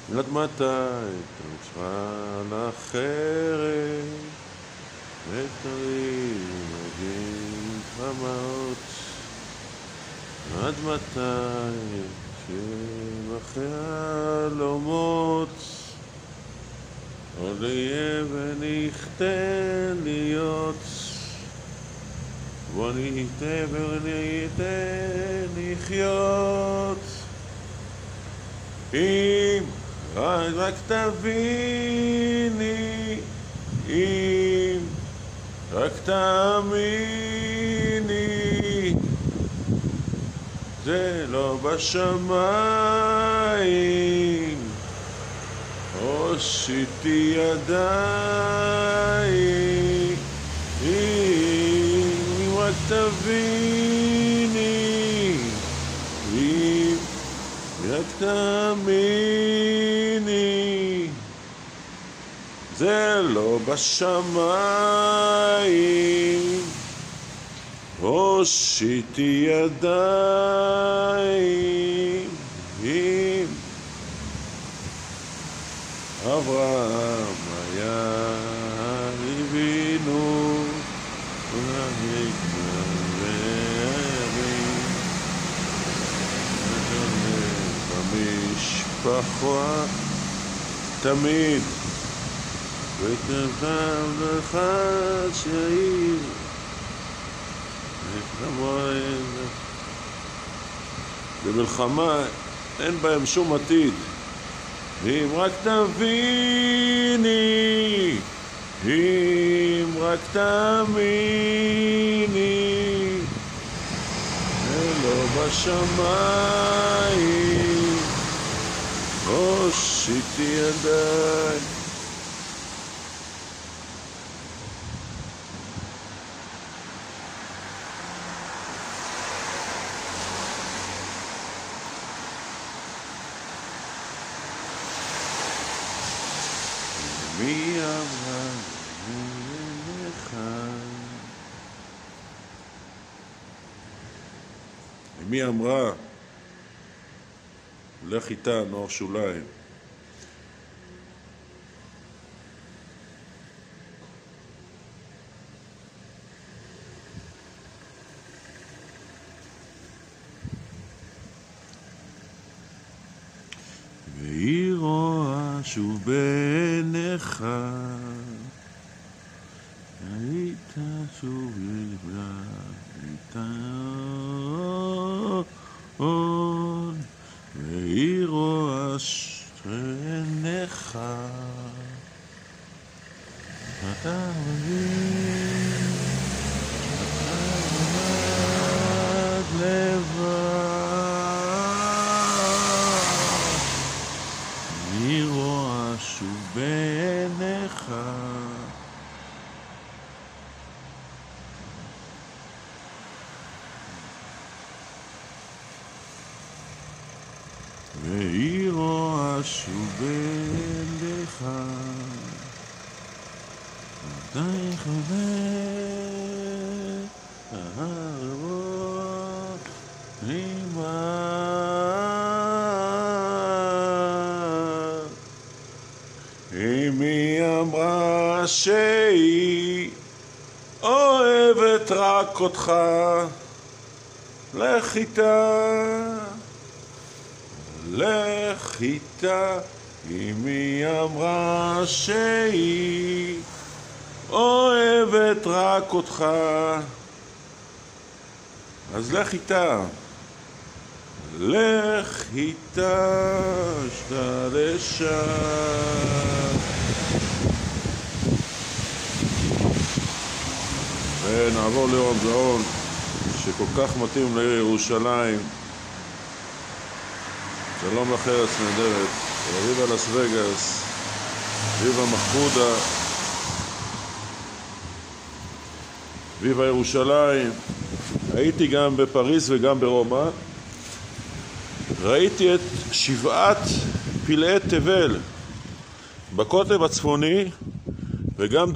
עד מתי תמשיך לחרב ותרים מגן חמות? עד מתי שבחלומות עוד יהיה ונכתה להיות? בוא ניתה וניתה לחיות. אם רק תביני, אם רק תאמיני, זה לא בשמיים, הושיטי ידיי. אם רק תביני, אם רק תאמיני, זה לא בשמיים, הושיטי ידיי. אם אברהם היה אבינו במשפחה תמיד וכתב לך שהיא במלחמה אין בהם שום עתיד. אם רק תביני, אם רק תאמיני, זה לא בשמיים, הושיטי ידיי. מי אמרה לך? מי אמרה? לך איתה, נוער שוליים. והיא רואה שוב בעיניך, היית שוב ילדה, היית עוד, והיא רואה שעיניך, אתה מבין, אתה לבד לבד. היא רואה שוב בעיניך, והיא רואה שוב בעיניך, עדיין חבר הרוח עימה. אם היא אמרה שהיא אוהבת רק אותך, לך איתה, לך איתה. אם היא אמרה שהיא אוהבת רק אותך, אז לך איתה, לך איתה, שתה לשם. ונעבור לירון גאון, שכל כך מתאים לעיר ירושלים. שלום לך ארץ נהדרת, ויבה לס וגאס, ויבה מחמודה, ויבה ירושלים. הייתי גם בפריז וגם ברומא, ראיתי את 7 פלאי תבל בקוטב הצפוני, וגם